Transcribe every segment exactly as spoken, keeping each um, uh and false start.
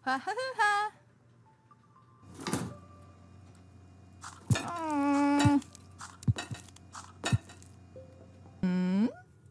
ははは。うん。うん。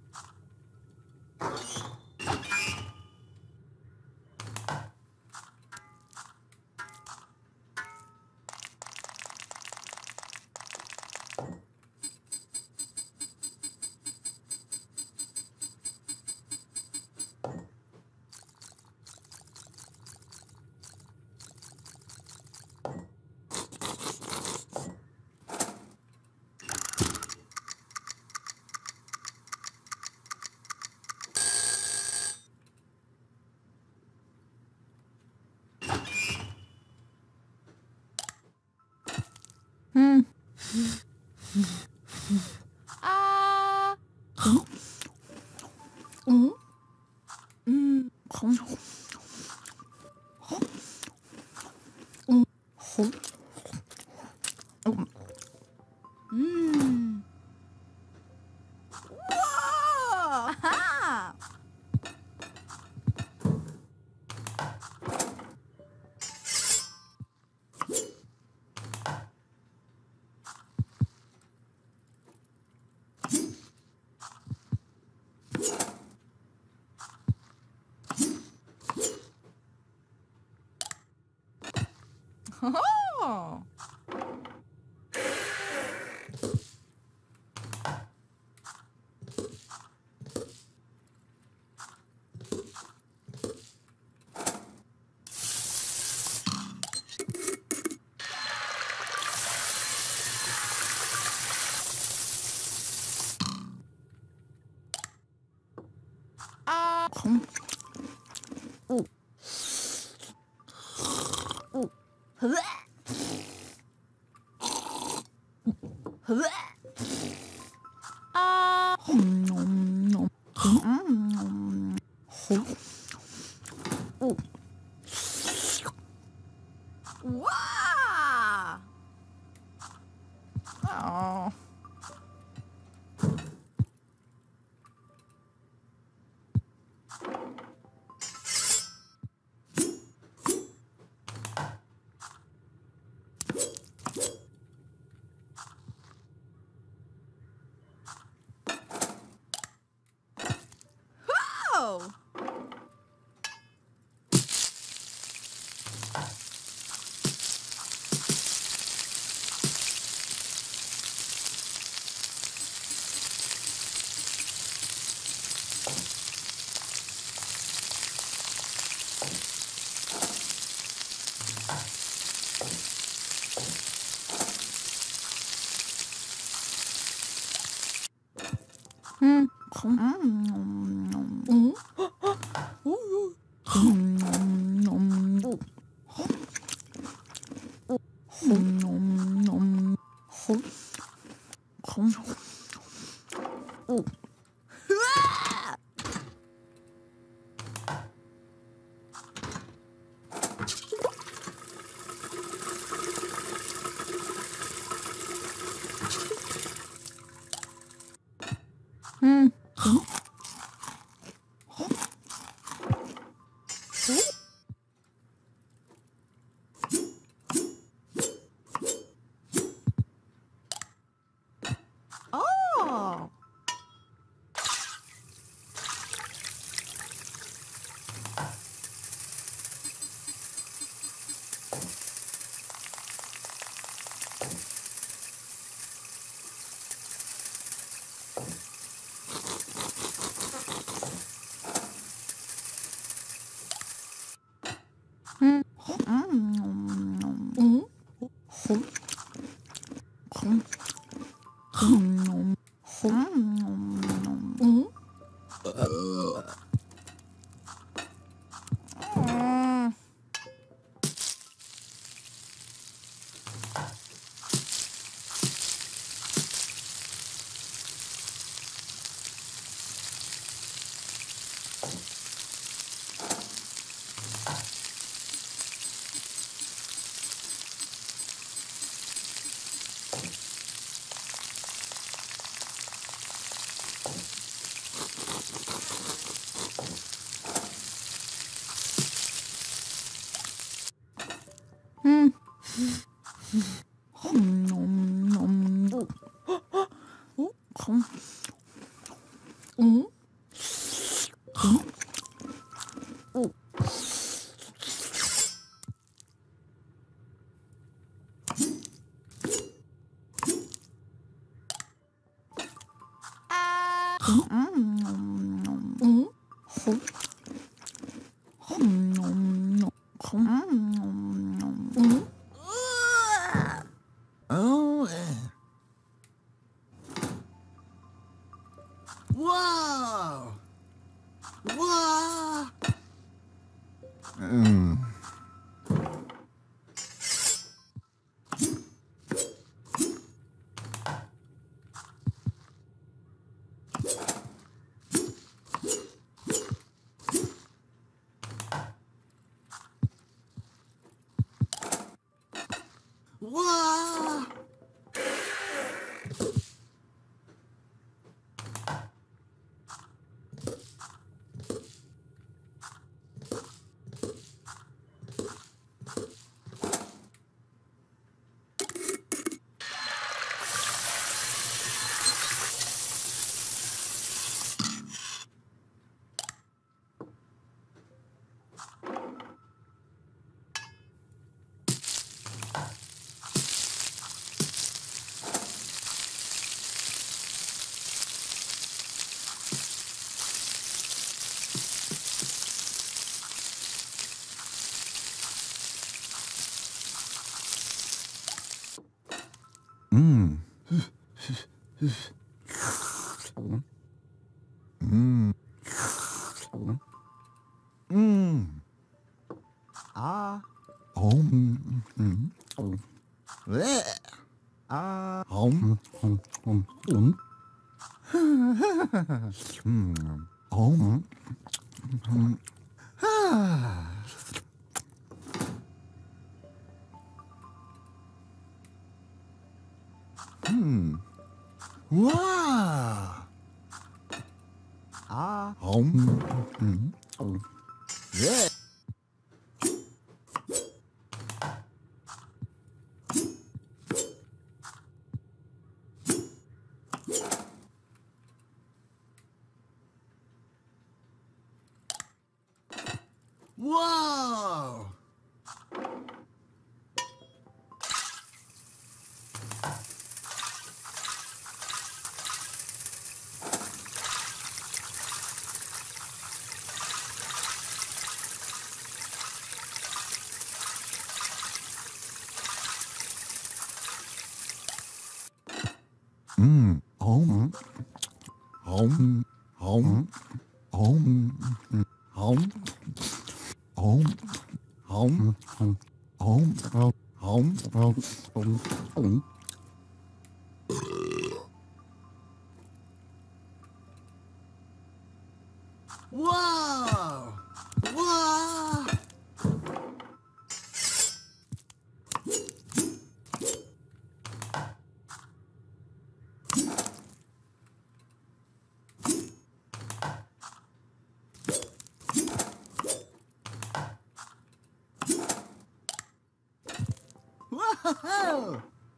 うん。あー。うん。うん。ほん。うん。ほん。うん。わあ。あは。ほほ。あー。ほん。お。お。ふわ。ふわ。あー。ほんのんのん。うん。ほ。お。わあ。あー。おう。うん。こん。うん。うん。おうおう。うん。うん。お。お。ほんのんのん。ほ。こん。お。うわあ。うん。うん。お。ああ。うん。うん。うん。ほ。こん。うん。ほ。うん。うん。 음. 음, 음, 음. 어? 어? 감. 음? 음? 어? 음? 음, 음, 음. 호? 음, 음, 감. 음, 음, 음. Oh, wow! Wow! Mm. Wow! Mm. Mm. Mm. Ah. Home. Mm. Bleh. Ah. Home. Home. Home. Home. Mm. Home. Mm. Ah. Hmm. Wow. Ah. Home. Mm. Yeah. Wow. Mm. Home. Home. Home. Home. Home. Home. Home. Home. Home. Home. Home. Home. Wow. Wow. Wow.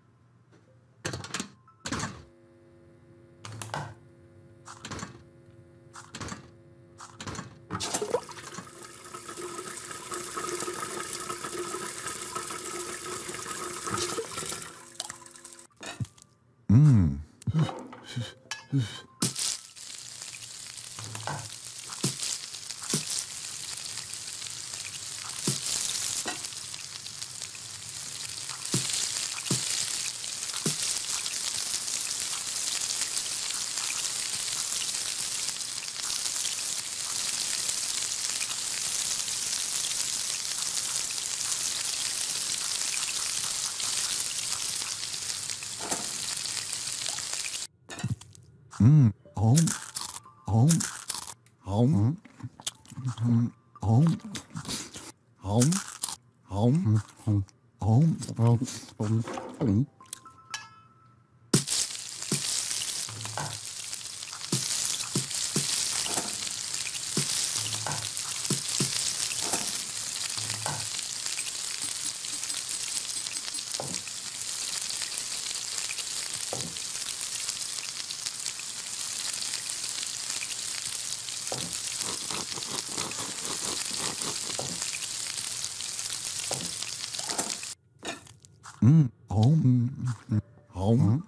Mm. Mm. Home. Home. Home. Home. Home. Home. Home. Home. Home. Home. Home. Mm. Home. Home.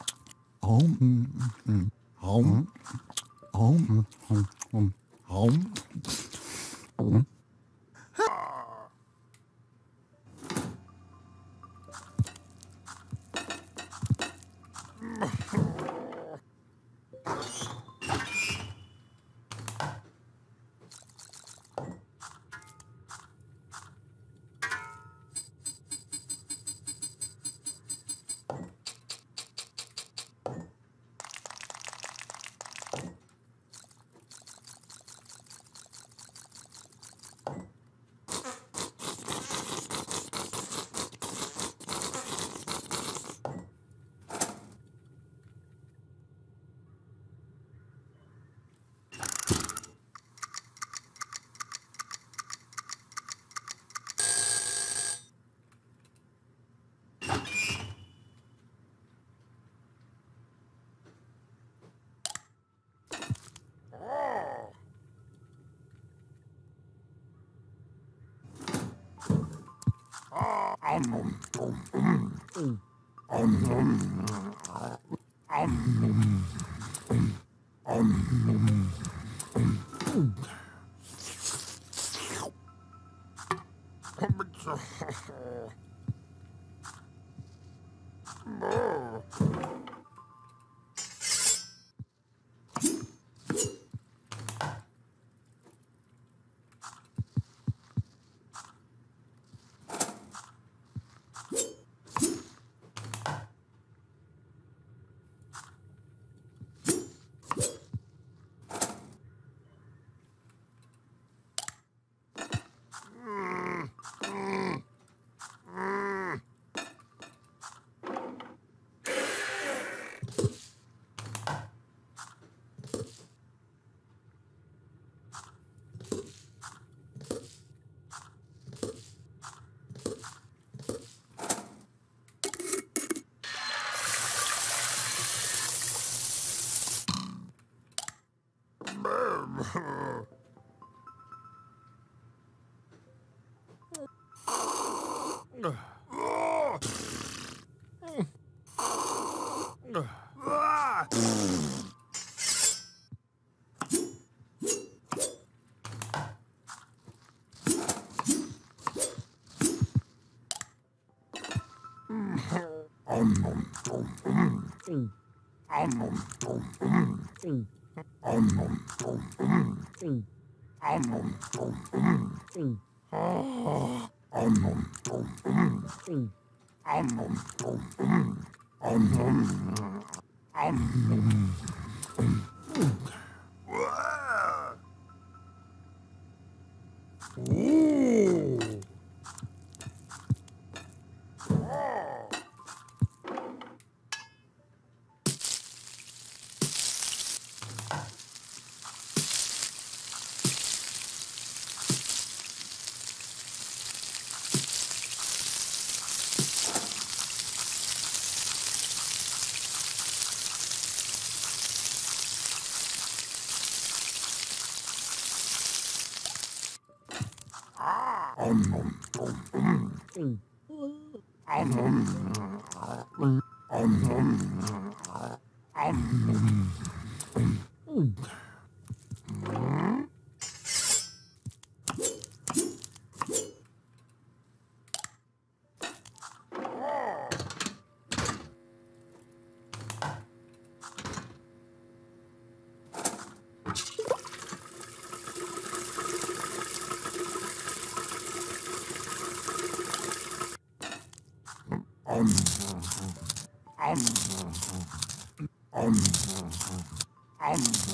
Home. Home. Home. Home. Home. Home. Um.